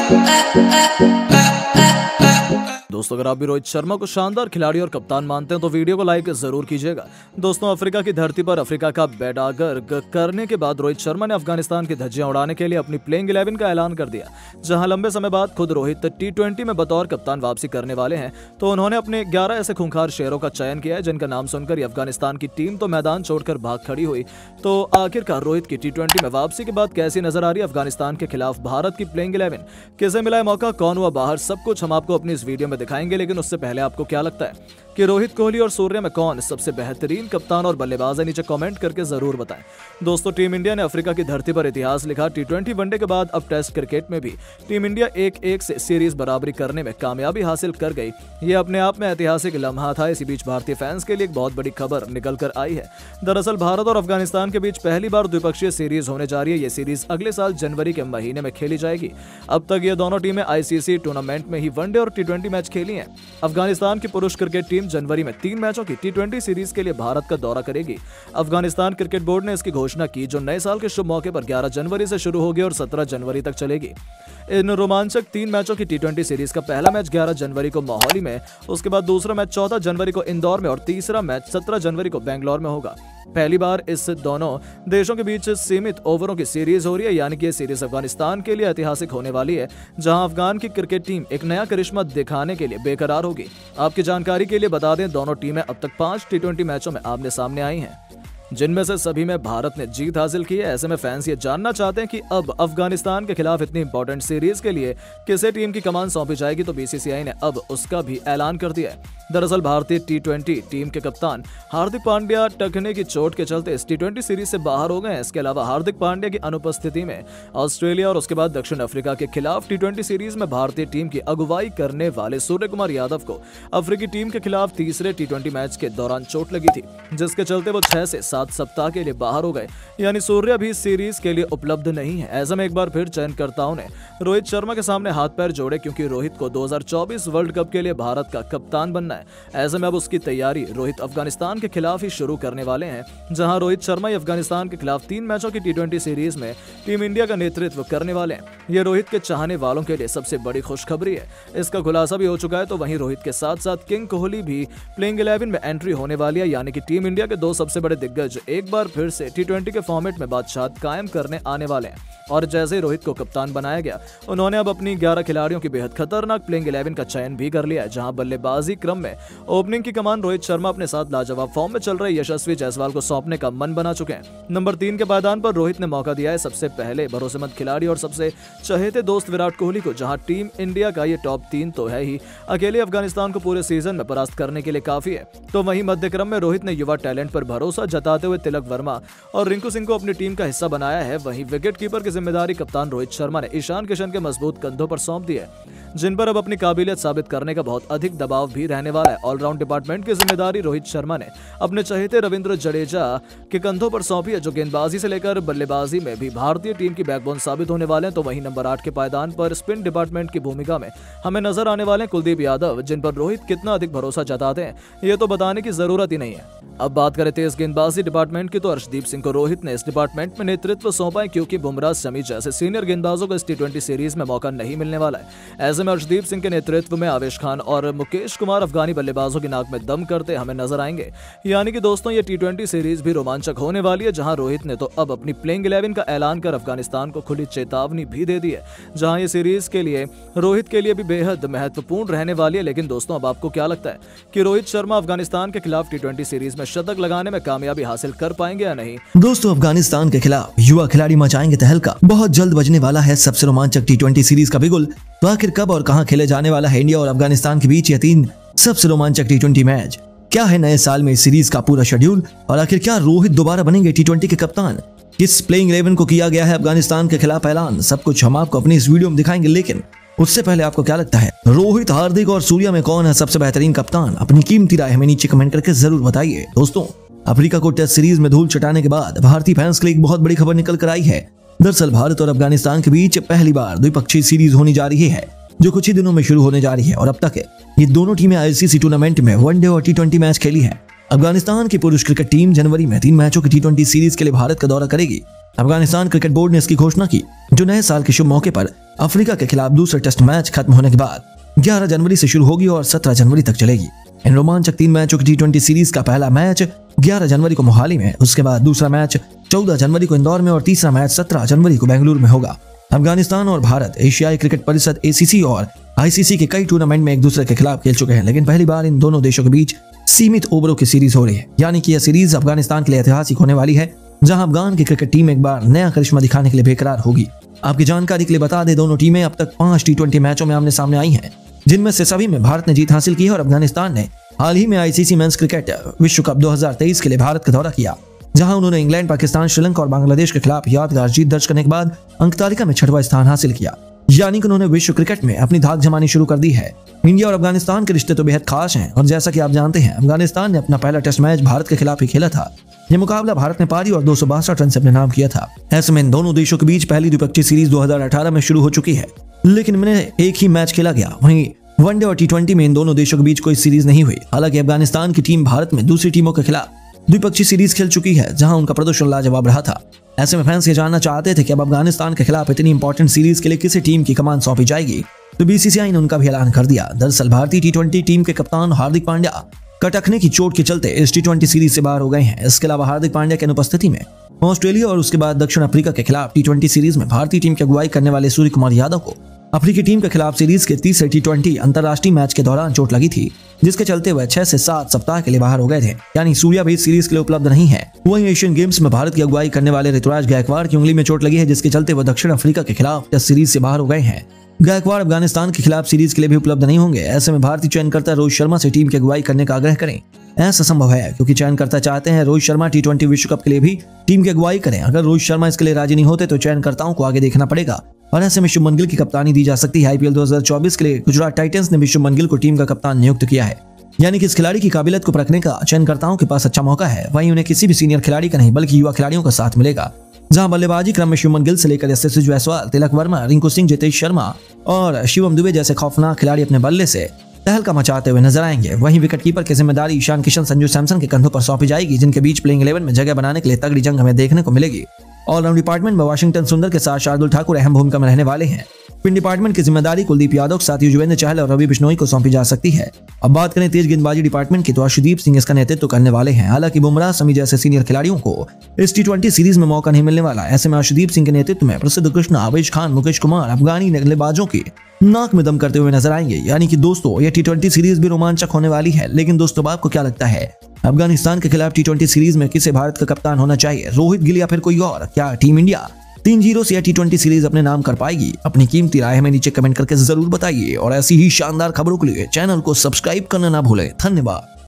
दोस्तों, अगर आप भी रोहित शर्मा को शानदार खिलाड़ी और कप्तान मानते हैं तो वीडियो को लाइक जरूर कीजिएगा। दोस्तों, अफ्रीका की धरती पर अफ्रीका का बेड़ागर्क करने के बाद रोहित शर्मा ने अफगानिस्तान की धज्जियां उड़ाने के लिए अपनी प्लेइंग 11 का ऐलान कर दिया। जहां लंबे समय बाद खुद रोहित T20 में बतौर कप्तान वापसी करने वाले हैं, तो उन्होंने अपने 11 ऐसे खूंखार शेरों का चयन किया है जिनका नाम सुनकर अफगानिस्तान की टीम तो मैदान छोड़कर भाग खड़ी हुई। तो आखिरकार रोहित की T20 में वापसी के बाद कैसी नजर आ रही है अफगानिस्तान के खिलाफ भारत की प्लेइंग 11, किसे मिला है मौका, कौन हुआ बाहर, सब कुछ हम आपको अपनी इस वीडियो में दिखाएंगे। लेकिन उससे पहले आपको क्या लगता है कि रोहित कोहली और सूर्य में कौन सबसे बेहतरीन कप्तान और बल्लेबाज है? नीचे कमेंट करके जरूर बताएं। दोस्तों, टीम इंडिया ने अफ्रीका की धरती पर इतिहास लिखा। T20 वनडे के बाद अब टेस्ट क्रिकेट में भी टीम इंडिया 1-1 से सीरीज बराबरी करने में कामयाबी हासिल कर गई। ये अपने आप में ऐतिहासिक लम्हा था। इसी बीच भारतीय फैंस के लिए एक बहुत बड़ी खबर निकल कर आई है। दरअसल भारत और अफगानिस्तान के बीच पहली बार द्विपक्षीय सीरीज होने जा रही है। ये सीरीज अगले साल जनवरी के महीने में खेली जाएगी। अब तक ये दोनों टीमें ICC टूर्नामेंट में ही वनडे और T20 मैच खेली हैं। अफगानिस्तान की पुरुष क्रिकेट टीम जनवरी में 3 मैचों की T20 सीरीज के लिए भारत का दौरा करेगी। अफगानिस्तान क्रिकेट बोर्ड ने इसकी घोषणा की, जो नए साल के शुभ मौके पर 11 जनवरी से शुरू होगी और 17 जनवरी तक चलेगी। इन रोमांचक 3 मैचों की T20 सीरीज का पहला मैच 11 जनवरी को मोहाली में, उसके बाद दूसरा मैच 14 जनवरी को इंदौर में और तीसरा मैच 17 जनवरी को बेंगलोर में होगा। पहली बार इस दोनों देशों के बीच सीमित ओवरों की सीरीज हो रही है, यानी कि ये सीरीज अफगानिस्तान के लिए ऐतिहासिक होने वाली है, जहां अफगान की क्रिकेट टीम एक नया करिश्मा दिखाने के लिए बेकरार होगी। आपकी जानकारी के लिए बता दें, दोनों टीमें अब तक 5 T20 मैचों में आमने सामने आई हैं, जिनमें से सभी में भारत ने जीत हासिल की है। ऐसे में फैंस ये जानना चाहते हैं कि अब अफगानिस्तान के खिलाफ इतनी इंपॉर्टेंट सीरीज के लिए किसे टीम की कमान सौंपी जाएगी, तो BCCI ने अब उसका भी ऐलान कर दिया है। दरअसल भारतीय T20 टीम के कप्तान हार्दिक पांड्या टखने की चोट के चलते इस T20 सीरीज से बाहर हो गए हैं। इसके अलावा हार्दिक पांड्या की अनुपस्थिति में ऑस्ट्रेलिया और उसके बाद दक्षिण अफ्रीका के खिलाफ T20 सीरीज में भारतीय टीम की अगुवाई करने वाले सूर्य कुमार यादव को अफ्रीकी टीम के खिलाफ तीसरे T20 मैच के दौरान चोट लगी थी, जिसके चलते वो 6 से 7 सप्ताह के लिए बाहर हो गए, यानी सूर्य भी सीरीज के लिए उपलब्ध नहीं है। ऐसे में एक बार फिर चयनकर्ताओं ने रोहित शर्मा के सामने हाथ पैर जोड़े, क्योंकि रोहित को 2024 वर्ल्ड कप के लिए भारत का कप्तान बनना है। ऐसे में अब उसकी तैयारी रोहित अफगानिस्तान के खिलाफ ही शुरू करने वाले हैं, जहां रोहित शर्मा अफगानिस्तान के खिलाफ 3 मैचों की T20 सीरीज में टीम इंडिया का नेतृत्व करने वाले हैं। ये रोहित के चाहने वालों के लिए सबसे बड़ी खुशखबरी है। इसका खुलासा भी हो चुका है। तो वहीं रोहित के साथ साथ किंग कोहली भी प्लेइंग 11 में एंट्री होने वाली है, यानी कि टीम इंडिया के 2 सबसे बड़े दिग्गज एक बार फिर से T20 के फॉर्मेट में बादशाह कायम करने आने वाले हैं। और जैसे ही रोहित को कप्तान बनाया गया, उन्होंने अब अपनी 11 खिलाड़ियों की बेहद खतरनाक प्लेइंग 11 का चयन भी कर लिया है, जहां बल्लेबाजी क्रम में ओपनिंग की कमान रोहित शर्मा अपने साथ लाजवाब फॉर्म में चल रहे यशस्वी जायसवाल को सौंपने का मन बना चुके हैं। नंबर 3 के पायदान पर रोहित ने मौका दिया है सबसे पहले भरोसेमंद खिलाड़ी और सबसे चहेते दोस्त विराट कोहली को, जहां टीम इंडिया का ये टॉप 3 तो है ही, अकेले अफगानिस्तान को पूरे सीजन में परास्त करने के लिए काफी है। तो वहीं मध्य क्रम में रोहित ने युवा टैलेंट पर भरोसा जताते हुए तिलक वर्मा और रिंकू सिंह को अपनी टीम का हिस्सा बनाया है। वहीं विकेट कीपर की जिम्मेदारी कप्तान रोहित शर्मा ने ईशान किशन के मजबूत कंधों पर सौंप दी है, जिन पर अब अपनी काबिलियत साबित करने का बहुत अधिक दबाव भी रहने वाला है। ऑलराउंड डिपार्टमेंट की जिम्मेदारी रोहित शर्मा ने अपने चहेते रविंद्र जडेजा के कंधों पर सौंपी है, जो गेंदबाजी से लेकर बल्लेबाजी में भी भारतीय टीम की बैकबोन साबित होने वाले हैं। तो वहीं नंबर 8 के पायदान पर स्पिन डिपार्टमेंट की भूमिका में हमें नजर आने वाले कुलदीप यादव, जिन पर रोहित कितना अधिक भरोसा जताते हैं ये तो बताने की जरूरत ही नहीं है। अब बात करें तेज गेंदबाजी डिपार्टमेंट की, तो अर्शदीप सिंह को रोहित ने इस डिपार्टमेंट में नेतृत्व सौंपा है, क्योंकि बुमराह शमी जैसे सीनियर गेंदबाजों को इस T20 सीरीज में मौका नहीं मिलने वाला है। ऐसे में अर्शदीप सिंह के नेतृत्व में आवेश खान और मुकेश कुमार अफगानी बल्लेबाजों की नाक में दम करते हमें नजर आएंगे। यानी कि दोस्तों, ये T20 सीरीज भी रोमांचक होने वाली है, जहां रोहित ने तो अब अपनी प्लेइंग 11 का ऐलान कर अफगानिस्तान को खुली चेतावनी भी दे दी है, जहां ये सीरीज के लिए रोहित के लिए भी बेहद महत्वपूर्ण रहने वाली है। लेकिन दोस्तों, अब आपको क्या लगता है कि रोहित शर्मा अफगानिस्तान के खिलाफ T20 सीरीज में शतक लगाने में कामयाबी हासिल कर पाएंगे या नहीं? दोस्तों, अफगानिस्तान के खिलाफ युवा खिलाड़ी मचाएंगे तहलका। बहुत जल्द बजने वाला है सबसे रोमांचक T20 सीरीज का बिगुल। तो आखिर कब और कहां खेले जाने वाला है इंडिया और अफगानिस्तान के बीच ये 3 सबसे रोमांचक T20 मैच? क्या है नए साल में इस सीरीज का पूरा शेड्यूल? और आखिर क्या रोहित दोबारा बनेंगे T20 के कप्तान? किस प्लेइंग 11 को किया गया है अफगानिस्तान के खिलाफ ऐलान? सब कुछ हम आपको अपनी इस वीडियो में दिखाएंगे। लेकिन उससे पहले आपको क्या लगता है, रोहित, हार्दिक और सूर्या में कौन है सबसे बेहतरीन कप्तान? अपनी कीमती राय हमें नीचे कमेंट करके जरूर बताइए। दोस्तों, अफ्रीका को टेस्ट सीरीज में धूल चटाने के बाद भारतीय फैंस के लिए एक बहुत बड़ी खबर निकल कर आई है। दरअसल भारत और अफगानिस्तान के बीच पहली बार द्विपक्षीय सीरीज होने जा रही है, जो कुछ ही दिनों में शुरू होने जा रही है। और अब तक ये दोनों टीमें ICC टूर्नामेंट में वनडे और T20 मैच खेली है। अफगानिस्तान की पुरुष क्रिकेट टीम जनवरी में 3 मैचों की T20 सीरीज के लिए भारत का दौरा करेगी। अफगानिस्तान क्रिकेट बोर्ड ने इसकी घोषणा की, जो नए साल के शुभ मौके पर अफ्रीका के खिलाफ दूसरा टेस्ट मैच खत्म होने के बाद 11 जनवरी से शुरू होगी और 17 जनवरी तक चलेगी। इन रोमांचक 3 मैचों की T20 सीरीज का पहला मैच 11 जनवरी को मोहाली में, उसके बाद दूसरा मैच 14 जनवरी को इंदौर में और तीसरा मैच 17 जनवरी को बेंगलुरु में होगा। अफगानिस्तान और भारत एशियाई क्रिकेट परिषद ACC और ICC के कई टूर्नामेंट में एक दूसरे के खिलाफ खेल चुके हैं, लेकिन पहली बार इन दोनों देशों के बीच सीमित ओवरों की सीरीज हो रही है। यानी कि यह सीरीज अफगानिस्तान के लिए ऐतिहासिक होने वाली है, जहां अफगान की क्रिकेट टीम एक बार नया करिश्मा दिखाने के लिए बेकरार होगी। आपकी जानकारी के लिए बता दें, दोनों टीमें अब तक 5 T20 मैचों में आमने सामने आई हैं, जिनमें से सभी में भारत ने जीत हासिल की है और अफगानिस्तान ने हाल ही में ICC मेंस क्रिकेट विश्व कप 2023 के लिए भारत का दौरा किया, जहां उन्होंने इंग्लैंड, पाकिस्तान, श्रीलंका और बांग्लादेश के खिलाफ यादगार जीत दर्ज करने के बाद अंक तालिका में 6वां स्थान हासिल किया। यानी कि उन्होंने विश्व क्रिकेट में अपनी धाक जमानी शुरू कर दी है। इंडिया और अफगानिस्तान के रिश्ते तो बेहद खास हैं और जैसा कि आप जानते हैं, अफगानिस्तान ने अपना पहला टेस्ट मैच भारत के खिलाफ ही खेला था। यह मुकाबला भारत ने पारी और 262 रन से अपने नाम किया था। ऐसे में इन दोनों देशों के बीच पहली द्विपक्षीय सीरीज 2018 में शुरू हो चुकी है, लेकिन इनमें एक ही मैच खेला गया। वहीं वनडे और T20 में इन दोनों देशों के बीच कोई सीरीज नहीं हुई। हालांकि अफगानिस्तान की टीम भारत में दूसरी टीमों के खिलाफ द्विपक्षीय सीरीज खेल चुकी है, जहां उनका प्रदर्शन लाजवाब रहा था। ऐसे में फैंस ये जानना चाहते थे कि अब अफगानिस्तान के खिलाफ इतनी इंपॉर्टेंट सीरीज के लिए किसी टीम की कमान सौंपी जाएगी, तो BCCI ने उनका भी ऐलान कर दिया। दरअसल भारतीय T20 टीम के कप्तान हार्दिक पांड्या कटकने की चोट के चलते इस T20 सीरीज से बाहर हो गए हैं। इसके अलावा हार्दिक पांड्या की अनुपस्थिति में ऑस्ट्रेलिया और उसके बाद दक्षिण अफ्रीका के खिलाफ T20 सीरीज में भारतीय टीम की अगुवाई करने वाले सूर्य कुमार यादव को अफ्रीकी टीम के खिलाफ सीरीज के तीसरे T20 अंतर्राष्ट्रीय मैच के दौरान चोट लगी थी, जिसके चलते वह 6 से 7 सप्ताह के लिए बाहर हो गए थे। यानी सूर्या भी सीरीज के लिए उपलब्ध नहीं है। वहीं एशियन गेम्स में भारत की अगुवाई करने वाले ऋतुराज गायकवाड़ की उंगली में चोट लगी है, जिसके चलते वह दक्षिण अफ्रीका के खिलाफ टेस्ट सीरीज से बाहर हो गए हैं। गायकवाड़ अफगानिस्तान के खिलाफ सीरीज के लिए भी उपलब्ध नहीं होंगे। ऐसे में भारतीय चयनकर्ता रोहित शर्मा से टीम की अगुवाई करने का आग्रह करें। ऐसा संभव है क्योंकि चयनकर्ता चाहते हैं रोहित शर्मा T20 विश्व कप के लिए भी टीम की अगुवाई करें। अगर रोहित शर्मा इसके लिए राजी नहीं होते तो चयनकर्ताओं को आगे देखना पड़ेगा और ऐसे में शुभमन गिल की कप्तानी दी जा सकती है। IPL 2024 के लिए गुजरात टाइटंस ने भी शुभमन गिल को टीम का कप्तान नियुक्त किया है। यानी कि इस खिलाड़ी की काबिलियत को परखने का चयनकर्ताओं के पास अच्छा मौका है। वहीं उन्हें किसी भी सीनियर खिलाड़ी का नहीं बल्कि युवा खिलाड़ियों का साथ मिलेगा, जहां बल्लेबाजी क्रम में शुभमन गिल से लेकर यशस्वी जायसवाल, तिलक वर्मा, रिंकू सिंह, जितेश शर्मा और शिवम दुबे जैसे खौफनाक खिलाड़ी अपने बल्ले से तहलका मचाते हुए नजर आएंगे। वहीं विकेटकीपर की जिम्मेदारी ईशान किशन, संजू सैमसन के कंधों पर सौंपी जाएगी, जिनके बीच प्लेइंग 11 में जगह बनाने के लिए तगड़ी जंग हमें देखने को मिलेगी। ऑलराउंड डिपार्टमेंट में वाशिंगटन सुंदर के साथ शार्दुल ठाकुर अहम भूमिका में रहने वाले हैं। स्पिन डिपार्टमेंट की जिम्मेदारी कुलदीप यादव के साथ युजवेंद्र चहल और रवि बिश्नोई को सौंपी जा सकती है। अब बात करें तेज गेंदबाजी डिपार्टमेंट की, तो अर्शदीप सिंह इसका नेतृत्व करने वाले हैं। हालांकि बुमराह, समी जैसे सीनियर खिलाड़ियों को इस T20 सीरीज में मौका नहीं मिलने वाला। ऐसे में अर्शदीप सिंह के नेतृत्व में प्रसिद्ध कृष्णा, आवेश खान, मुकेश कुमार अफगानी बल्लेबाजों की नाक में दम करते हुए नजर आएंगे। यानी कि दोस्तों, यह T20 सीरीज भी रोमांचक होने वाली है। लेकिन दोस्तों, आपको क्या लगता है, अफगानिस्तान के खिलाफ T20 सीरीज में किसे भारत का कप्तान होना चाहिए, रोहित गिल या फिर कोई और? क्या टीम इंडिया 3-0 से T20 सीरीज अपने नाम कर पाएगी? अपनी कीमती राय हमें नीचे कमेंट करके जरूर बताइए और ऐसी ही शानदार खबरों के लिए चैनल को सब्सक्राइब करना ना भूलें। धन्यवाद।